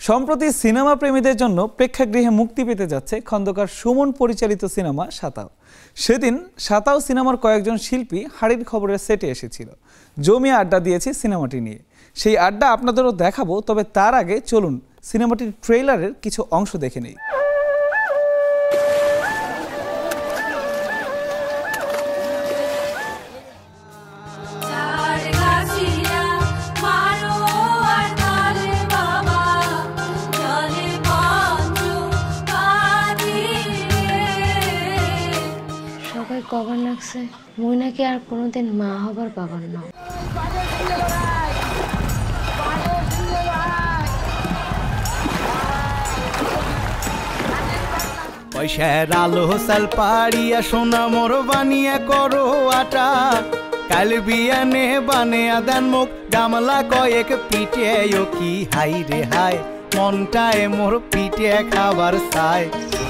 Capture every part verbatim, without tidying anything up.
সম্প্রতি সিনেমা প্রেমীদের জন্য প্রেক্ষাগৃহে মুক্তি পেতে যাচ্ছে খন্দকার সুমন পরিচালিত সিনেমা সাতাও। সেদিন সাতাও সিনেমার কয়েকজন শিল্পী হাড়ির খবরের সেটে এসেছিল, জমিয়ে আড্ডা দিয়েছে সিনেমাটি নিয়ে। সেই আড্ডা আপনাদেরও দেখাবো, তবে তার আগে চলুন সিনেমাটির ট্রেইলারের কিছু অংশ দেখে নেই। কবর লাগছে মুই নাকি আর কোনোদিন মা হবার পাবার না। পয়সার আলো সাল পাড়িয়া সোনা মোর বানিয়া করো আটা, কাল বিয়ানে বানিয়া দেন মুখ গামলা কয়েক পিঠে কি হাই রে হাই, মনটায় মোর পিঠে খাবার চাই।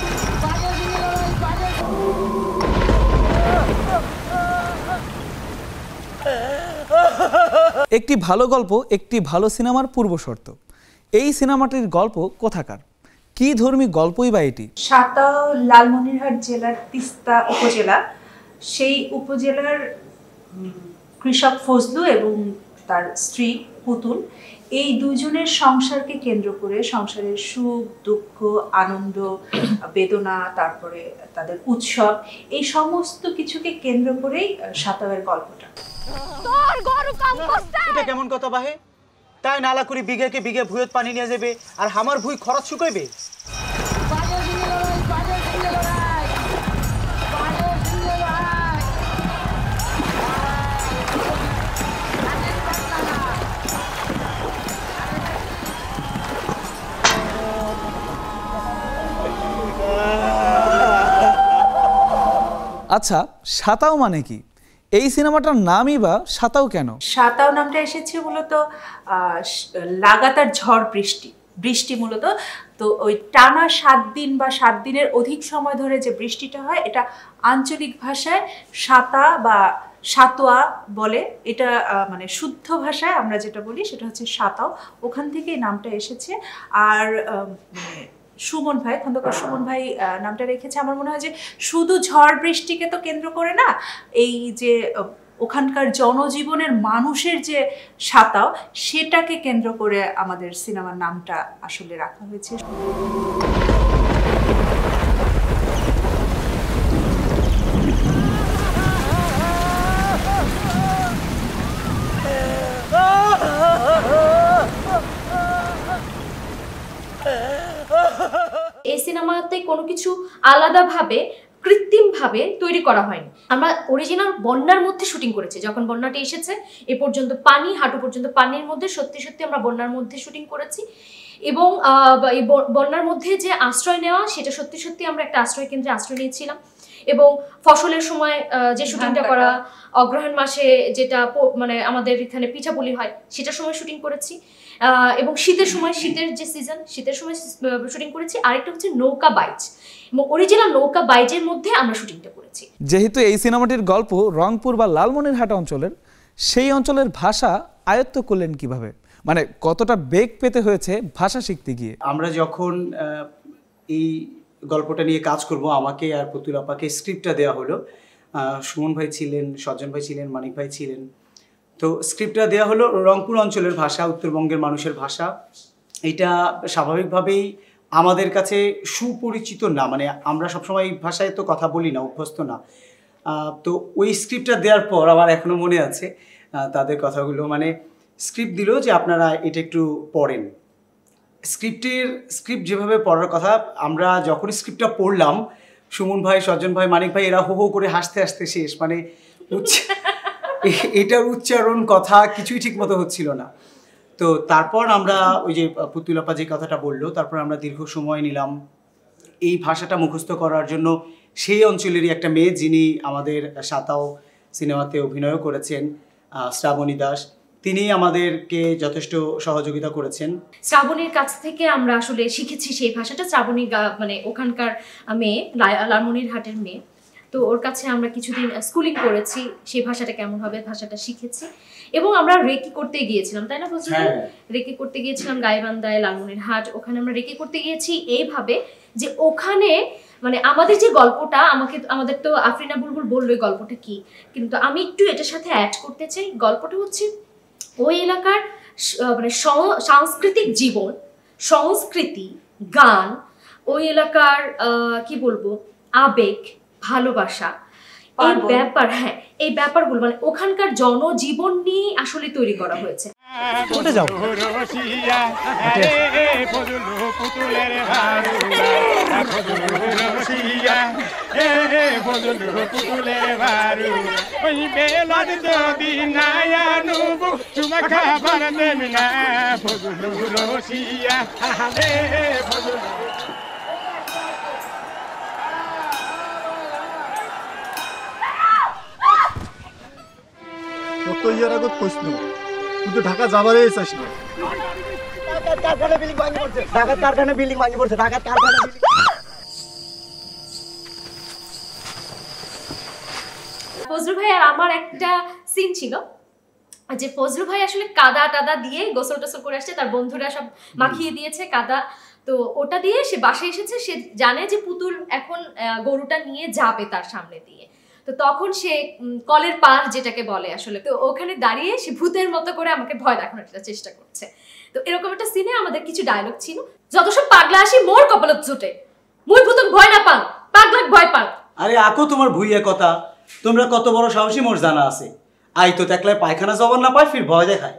একটি ভালো গল্প একটি ভালো সিনেমার পূর্ব শর্ত। এই সিনেমাটির গল্প কোথাকার, কি ধর্মী গল্পই বা এটি? সাতাও লালমনিরহাট জেলার তিস্তা উপজেলা। সেই উপজেলার কৃষক ফজলু এবং তার স্ত্রী পুতুল, এই দুজনের সংসারকে কেন্দ্র করে সংসারের সুখ দুঃখ আনন্দ বেদনা, তারপরে তাদের উৎসব, এই সমস্ত কিছুকে কেন্দ্র করেই সাতাওয়ের গল্পটা। তোর গরু কাম করছে, এটা কেমন কথা বাহে? তাই নালা করি বিঘাকে বিঘা ভুঁইত পানি নিয়ে যাবে আর আমার ভুঁই খরচ শুকাইবে। আচ্ছা, সাতাও মানে কি? এই সিনেমাটার নামই বা সাতাও কেন? সাতাও নামটা এসেছে মূলত লাগাতার ঝড় বৃষ্টি বৃষ্টি মূলত তো ওই টানা সাত দিন বা সাত দিনের অধিক সময় ধরে যে বৃষ্টিটা হয়, এটা আঞ্চলিক ভাষায় সাতা বা সাতোয়া বলে। এটা মানে শুদ্ধ ভাষায় আমরা যেটা বলি সেটা হচ্ছে সাতাও, ওখান থেকে নামটা এসেছে। আর সুমন ভাই, খন্দকার সুমন ভাই নামটা রেখেছে আমার মনে হয় যে শুধু ঝড় বৃষ্টিকে তো কেন্দ্র করে না, এই যে ওখানকার জনজীবনের মানুষের যে সাতাও, সেটাকে কেন্দ্র করে আমাদের সিনেমার নামটা আসলে রাখা হয়েছে। এই সিনেমাতে কোনো কিছু আলাদাভাবে কৃত্রিমভাবে তৈরি করা হয়নি। আমরা অরিজিনাল বন্যার মধ্যে শুটিং করেছি। যখন বন্যাটি এসেছে এ পর্যন্ত পানি, হাঁটু পর্যন্ত পানির মধ্যে, সত্যি সত্যি আমরা বন্যার মধ্যে শুটিং করেছি। এবং এই বন্যার মধ্যে যে আশ্রয় নেওয়া, সেটা সত্যি সত্যি আমরা একটা আশ্রয় কেন্দ্রে আশ্রয় নিয়েছিলাম। এবং ফসলের সময় যে শুটিংটা করা, অগ্রহায়ণ মাসে যেটা মানে আমাদের এখানে পিঠাপুলি হয়, সেটার সময় শুটিং করেছি। এবং শীতের সময়, শীতের যে সিজন, শীতের সময় শুটিং করেছি। আরেকটা হচ্ছে নৌকা বাইচ, এবং অরিজিনাল নৌকা বাইচের মধ্যে আমরা শুটিংটা করেছি। যেহেতু এই সিনেমাটির গল্প রংপুর বা লালমনিরহাট অঞ্চলের, সেই অঞ্চলের ভাষা আয়ত্ত করলেন কিভাবে? মানে কতটা বেগ পেতে হয়েছে ভাষা শিখতে গিয়ে? আমরা যখন এই গল্পটা নিয়ে কাজ করব, আমাকে আর পুতুল আপাকে স্ক্রিপ্টটা দেওয়া হলো। সুমন ভাই ছিলেন, সজ্জন ভাই ছিলেন, মানিক ভাই ছিলেন। তো স্ক্রিপ্টটা দেওয়া হলো রংপুর অঞ্চলের ভাষা, উত্তরবঙ্গের মানুষের ভাষা। এটা স্বাভাবিকভাবেই আমাদের কাছে সুপরিচিত না, মানে আমরা সবসময় এই ভাষায় তো কথা বলি না, অভ্যস্ত না। তো ওই স্ক্রিপ্টটা দেওয়ার পর আমার এখনও মনে আছে তাদের কথাগুলো। মানে স্ক্রিপ্ট দিল যে আপনারা এটা একটু পড়েন। স্ক্রিপ্টের স্ক্রিপ্ট যেভাবে পড়ার কথা, আমরা যখন স্ক্রিপ্টটা পড়লাম, সুমন ভাই, সজ্জন ভাই, মানিক ভাই এরা হো হো করে হাসতে হাসতে শেষ। মানে এটার উচ্চারণ কথা কিছুই ঠিক মতো হচ্ছিল না। তো তারপর আমরা ওই যে পুতুল আপা যে কথাটা বললো, তারপর আমরা দীর্ঘ সময় নিলাম এই ভাষাটা মুখস্থ করার জন্য। সেই অঞ্চলেরই একটা মেয়ে, যিনি আমাদের সাতাও সিনেমাতে অভিনয় করেছেন, শ্রাবণী দাস, তিনি আমাদেরকে যথেষ্ট সহযোগিতা করেছেন। শ্রাবণীর কাছ থেকে আমরা আসলে শিখেছি সেই ভাষাটা। শ্রাবণী মানে ওখানকার মেয়ে, লালমনিরহাটের মেয়ে। তো ওর কাছে আমরা কিছুদিন স্কুলিং করেছি, সেই ভাষাটা কেমন হবে ভাষাটা শিখেছি এবং আমরা রেকি করতে গিয়েছিলাম, তাই না ফজলুল? রেকি করতে গিয়েছিলাম গাইবান্ধায়, লালমনিরহাট, ওখানে আমরা রেকি করতে গিয়েছি এইভাবে যে ওখানে মানে আমাদের যে গল্পটা, আমাকে আমাদের তো আফরিনা বুলবুল বললো এই গল্পটা কি, কিন্তু আমি একটু এটার সাথে অ্যাড করতে চাই। গল্পটা হচ্ছে ওই এলাকার মানে সাংস্কৃতিক জীবন, সংস্কৃতি, গান, ওই এলাকার কি বলবো আবেগ, ভালোবাসা, এই ব্যাপার, হ্যাঁ এই ব্যাপারগুলো মানে ওখানকার জনজীবন নিয়ে আসলে তৈরি করা হয়েছে। উঠে যাও। কত ইয়ার আগত কইছিল তুই তো ঢাকা যাবারই চাস না। ঢাকার কারখানা বিল্ডিং ভাঙি পড়ছে, ঢাকার কারখানা বিল্ডিং ভাঙি পড়ছে, ঢাকার কারখানা বিল্ডিং। ফজলু ভাই আর আমার একটা সিন ছিল যে ফজলু ভাই আসলে কাদা টাদা দিয়ে গোসল টোসল করে আসছে, তার বন্ধুরা সব মাখিয়ে দিয়েছে কাদা, তো ওটা দিয়ে সে বাসায় এসেছে, সে জানে যে পুতুল এখন গরুটা নিয়ে যাবে তার সামনে দিয়ে, তো তখন সে কলের পার যেটাকে বলে আসলে, তো ওখানে দাঁড়িয়ে সে ভূতের মতো করে আমাকে ভয় দেখানোর চেষ্টা করছে। তো এরকম একটা সিনে আমাদের কিছু ডায়লগ ছিল, যত সব পাগলা আসি মোর কপালত জুটে, মুই ভূতক ভয় না পান, পাগলাক ভয় পান। আরে আকো তোমার ভুইয়া কথা, তোমরা কত বড় সাহসী মোর জানা আছে। আই তো দেখলে পায়খানা জবান না পায়, ফির ভয় দেখায়।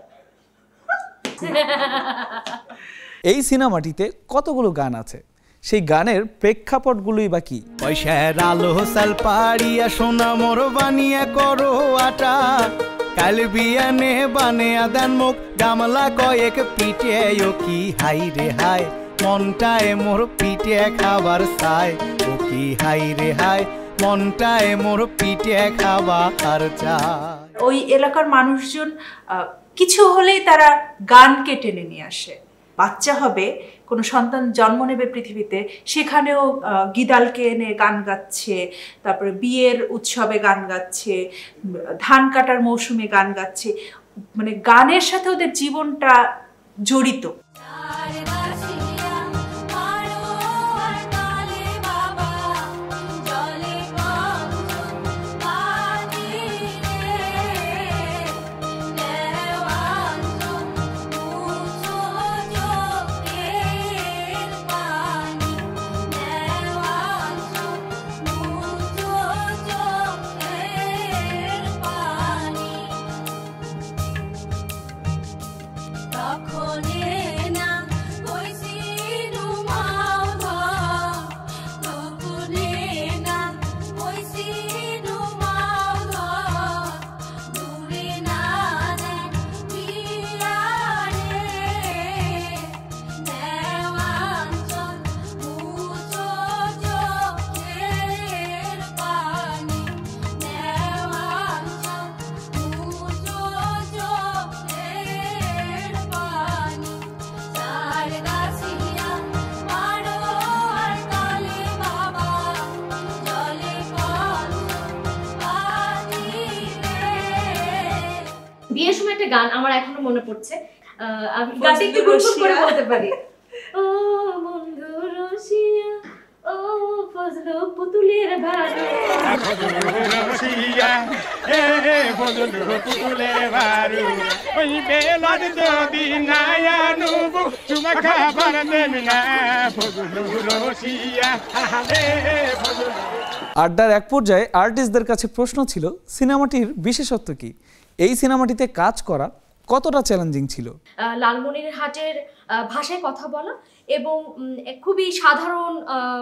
এই সিনেমাটিতে কতগুলো গান আছে, সেই গানের প্রেক্ষাপটগুলোই বা কি? পয়সার আলো সাল পাড়িয়া সোনা মোর বানিয়া করো আটা, কাল বিয়ানে বানিয়া দেন মুখ গামলা কয়েক পিঠে ও কি হাই রে হাই, মনটায় মোর পিঠে খাবার চাই ও কি হাই রে হাই, মনটায় মোর পিঠে খাবার চাই। ওই এলাকার মানুষজন কিছু হলেই তারা গানকে টেনে নিয়ে আসে। বাচ্চা হবে, কোনো সন্তান জন্ম নেবে পৃথিবীতে, সেখানেও গিদালকে এনে গান গাচ্ছে, তারপরে বিয়ের উৎসবে গান গাচ্ছে, ধান কাটার মৌসুমে গান গাচ্ছে, মানে গানের সাথে ওদের জীবনটা জড়িত। বিয়ের সময় একটা গান আমার এখনো মনে পড়ছে, আমি গানটা একটু গুনগুন করে বলতে পারি। ও বন্ধু রসিয়া ও ফজলু পুতুলের ভারু, রসিয়া এ ফজলু পুতুলের ভারু, ওই বেলার যদি নায়া নুবু চুমা খাবার দেন না, ফজলু রসিয়া হে ফজলু। আড্ডার এক পর্যায়ে আর্টিস্টদের কাছে প্রশ্ন ছিল, সিনেমাটির বিশেষত্ব কি? এই সিনেমাটিতে কাজ করা কতটা চ্যালেঞ্জিং ছিল? লালমনিরহাটের ভাষায় কথা বলা এবং খুবই সাধারণ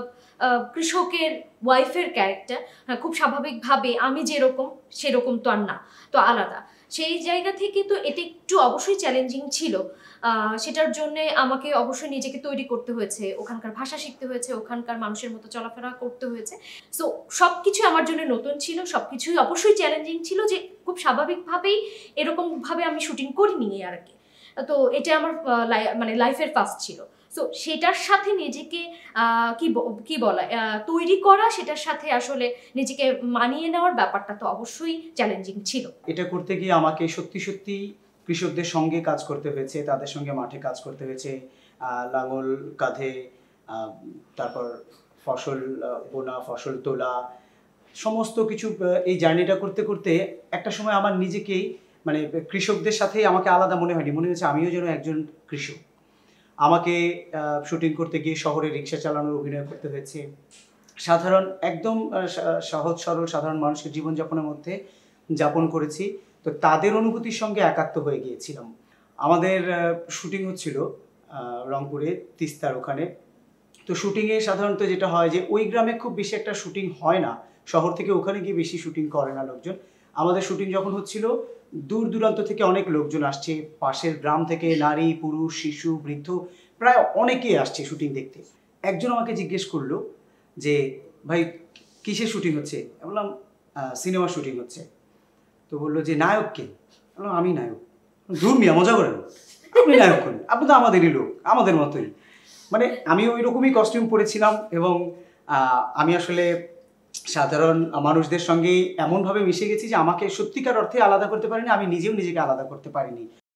কৃষকের ওয়াইফের ক্যারেক্টার, খুব স্বাভাবিকভাবে আমি যেরকম সেরকম তো আর না, তো আলাদা, সেই জায়গা থেকে তো এটা একটু অবশ্যই চ্যালেঞ্জিং ছিল। সেটার জন্যে আমাকে অবশ্যই নিজেকে তৈরি করতে হয়েছে, ওখানকার ভাষা শিখতে হয়েছে, ওখানকার মানুষের মতো চলাফেরা করতে হয়েছে। সো সব কিছু আমার জন্য নতুন ছিল, সব কিছুই অবশ্যই চ্যালেঞ্জিং ছিল, যে খুব স্বাভাবিকভাবেই এরকমভাবে আমি শুটিং করিনি আর কি। তো এটা আমার মানে লাইফের ফার্স্ট ছিল। সো সেটার সাথে নিজেকে আহ, কি ব- কি বলা আহ, তৈরি করা, সেটার সাথে আসলে নিজেকে মানিয়ে নেওয়ার ব্যাপারটা তো অবশ্যই চ্যালেঞ্জিং ছিল। এটা করতে গিয়ে আমাকে সত্যি সত্যি কৃষকদের সঙ্গে কাজ করতে হয়েছে, তাদের সঙ্গে মাঠে কাজ করতে হয়েছে, আহ, লাঙল কাঁধে, আহ, তারপর ফসল আহ, বোনা, ফসল তোলা, সমস্ত কিছু। আহ, এই জার্নিটা করতে করতে একটা সময় আমার নিজেকেই মানে কৃষকদের সাথেই আমাকে আলাদা মনে হয়নি, মনে হয়েছে আমিও যেন একজন কৃষক। আমাকে শুটিং করতে গিয়ে শহরে রিক্সা চালানোর অভিনয় করতে হয়েছে, সাধারণ একদম আহ, সা- সহজ সরল সাধারণ মানুষের জীবনযাপনের মধ্যে যাপন করেছি। তো তাদের অনুভূতির সঙ্গে একাত্ম হয়ে গিয়েছিলাম। আমাদের শুটিং হচ্ছিল আহ, রংপুরে তিস্তার ওখানে। তো শুটিংয়ে সাধারণত যেটা হয় যে ওই গ্রামে খুব বেশি একটা শুটিং হয় না, শহর থেকে ওখানে গিয়ে বেশি শুটিং করে না লোকজন। আমাদের শুটিং যখন হচ্ছিল দূর দূরান্ত থেকে অনেক লোকজন আসছে, পাশের গ্রাম থেকে নারী, পুরুষ, শিশু, বৃদ্ধ প্রায় অনেকেই আসছে শুটিং দেখতে। একজন আমাকে জিজ্ঞেস করলো যে ভাই কিসের শুটিং হচ্ছে? আমি বললাম সিনেমার শুটিং হচ্ছে। তো বললো যে নায়ক কে? বললাম আমি নায়ক। দূর মিয়া, মজা করেন, আপনি নায়ক করেন, আপনি তো আমাদেরই লোক, আমাদের মতোই। মানে আমি ওই রকমই কস্টিউম পরেছিলাম এবং আহ, আমি আসলে সাধারণ মানুষদের সঙ্গেই এমনভাবে মিশে গেছি যে আমাকে সত্যিকার অর্থে আলাদা করতে পারিনি, আমি নিজেও নিজেকে আলাদা করতে পারিনি।